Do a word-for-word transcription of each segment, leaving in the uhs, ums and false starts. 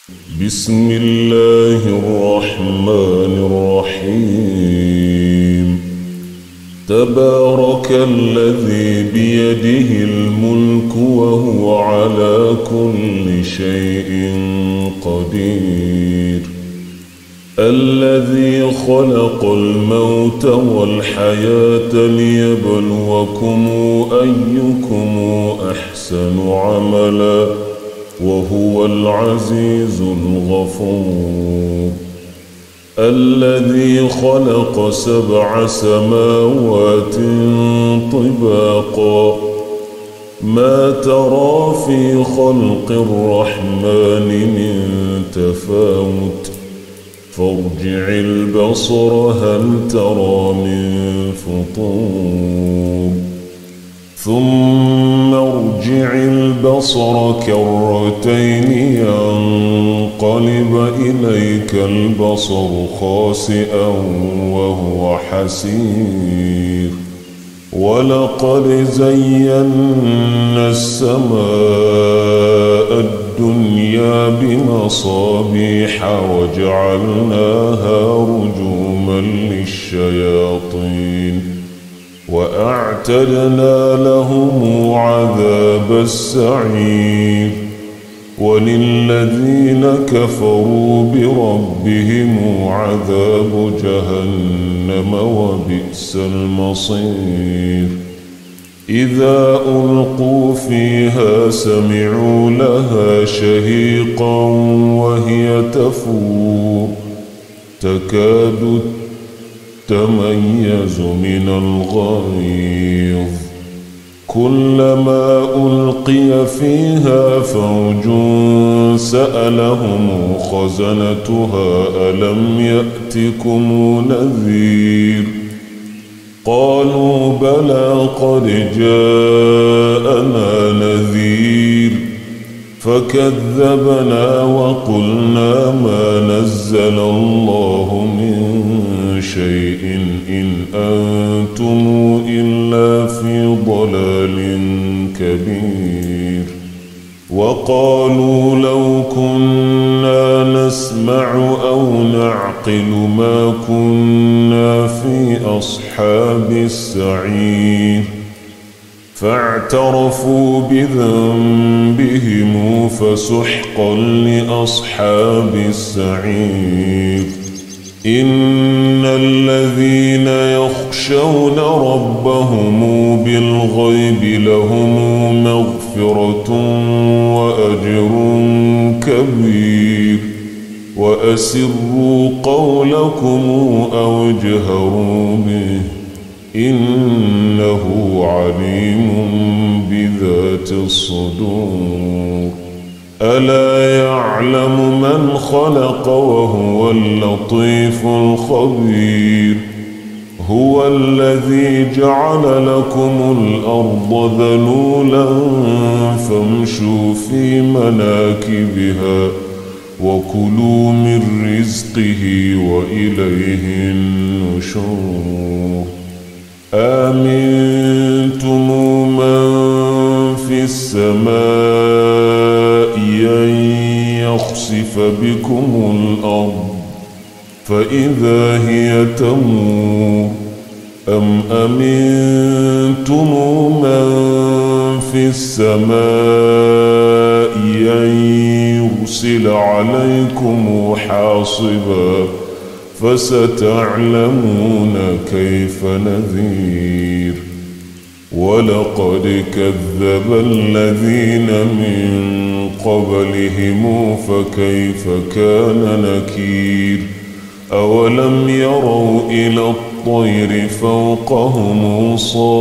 بسم الله الرحمن الرحيم. تبارك الذي بيده الملك وهو على كل شيء قدير. الذي خلق الموت والحياة ليبلوكم أيكم أحسن عملا وهو العزيز الغفور. الذي خلق سبع سماوات طباقا ما ترى في خلق الرحمن من تفاوت فارجع البصر هل ترى من فطور ثم ارجع البصر كرتين ينقلب إليك البصر خاسئا وهو حسير. ولقد زينا السماء الدنيا بمصابيح وجعلناها رجوما للشياطين وأعتدنا لهم عذاب السعير. وللذين كفروا بربهم عذاب جهنم وبئس المصير. إذا ألقوا فيها سمعوا لها شهيقا وهي تفور تكاد تميز من الغيظ. كلما ألقي فيها فوج سألهم خزنتها ألم يأتكم نذير قالوا بلى قد جاءنا نذير فكذبنا وقلنا ما نزل الله من شيء إن أنتم إلا في ضلال كبير. وقالوا لو كنا نسمع أو نعقل ما كنا في أصحاب السعير فاعترفوا بذنبهم فسحقا لأصحاب السعير. إن الذين يخشون ربهم بالغيب لهم مغفرة وأجر كبير. وأسروا قولكم أو اجهروا به إنه عليم بذات الصدور. ألا يعلم من خلق وهو اللطيف الخبير. هو الذي جعل لكم الأرض ذلولا فامشوا في مناكبها وكلوا من رزقه وإليه النشور. آمنتم من في السماء أن يخسف بكم الأرض فإذا هي تمور أم أمنتم من في السماء أن يرسل عليكم حاصبا فستعلمون كيف نذير. ولقد كذب الذين من قبلهم فكيف كان نكير. أولم يروا إلى الطير فوقهم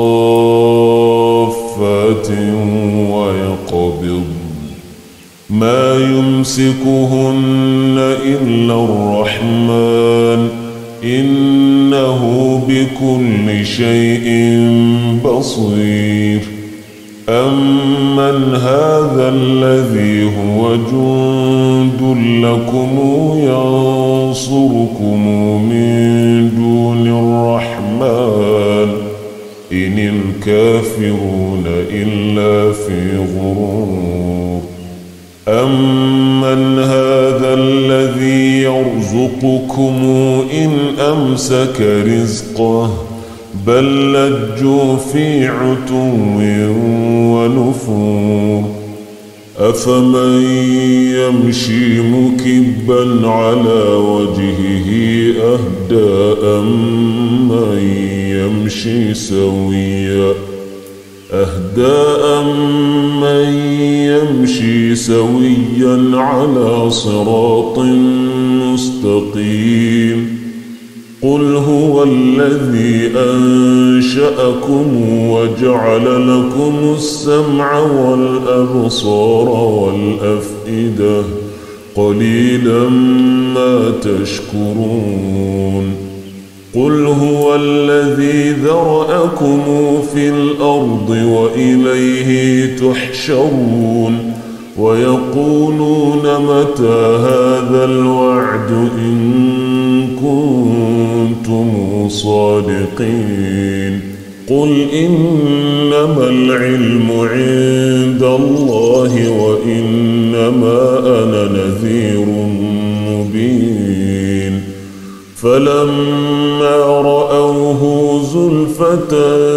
صافات ويقبض ما يمسكهن إلا الرحمن إنه بكل شيء بصير. أمن هذا الذي هو جند لكم ينصركم من دون الرحمن إن الكافرون إلا في غرور. أَمَّنْ هَذَا الَّذِي يَرْزُقُكُمْ إِنْ أَمْسَكَ رِزْقَهُ بَل لَّجُّوا فِي عُتُوٍّ وَنُفُورٍ أَفَمَن يَمْشِي مُكِبًّا عَلَى وَجْهِهِ أَهْدَىٰ أَمَّن يَمْشِي سَوِيًّا أَهْدَىٰ أَمَّن يَمْشِي سَوِيًّا عَلَىٰ صِرَاطٍ مُّسْتَقِيمٍ قُلْ هُوَ الَّذِي أَنشَأَكُمْ وَجَعَلَ لَكُمُ السَّمْعَ وَالْأَبْصَارَ وَالْأَفْئِدَةَ قَلِيلًا مَّا تَشْكُرُونَ قُلْ هُوَ الَّذِي ذَرَأَكُمْ فِي الْأَرْضِ وَإِلَيْهِ تُحْشَرُونَ وَيَقُولُونَ مَتَىٰ هَٰذَا الْوَعْدُ إِن كُنتُمْ صَادِقِينَ قُلْ إِنَّمَا الْعِلْمُ عِندَ اللَّهِ وَإِنَّمَا أَنَا نَذِيرٌ مُّبِينٌ فَلَمَّا رَأَوْهُ زُلْفَةً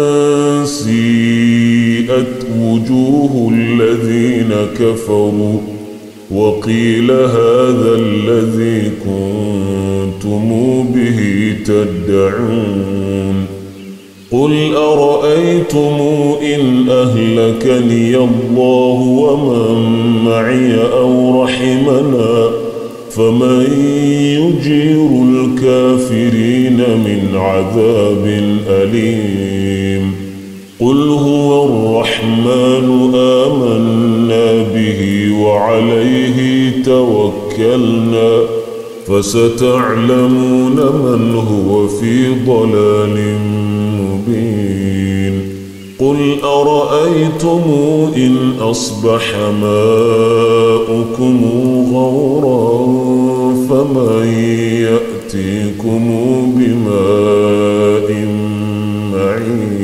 سِيئَتْ وُجُوهُ الَّذِينَ كَفَرُوا وَقِيلَ هَٰذَا الَّذِي كُنتُمْ بِهِ تَدَّعُونَ قُلْ أَرَأَيْتُمْ إِنْ أَهْلَكَنِيَ اللَّهُ وَمَن مَّعِيَ أَوْ رَحِمَنَا فَمَن يُجِيرُ الْكَافِرِينَ مِنْ عَذَابٍ أَلِيمٍ قُلْ هُوَ الرَّحْمَٰنُ آمَنَّا بِهِ وَعَلَيْهِ تَوَكَّلْنَا فَسَتَعْلَمُونَ مَنْ هُوَ فِي ضَلَالٍ مُّبِينٍ قُلْ أَرَأَيْتُمْ إِنْ أَصْبَحَ مَاؤُكُمْ غَوْرًا فَمَن يَأْتِيكُم بِمَاءٍ مَّعِينٍ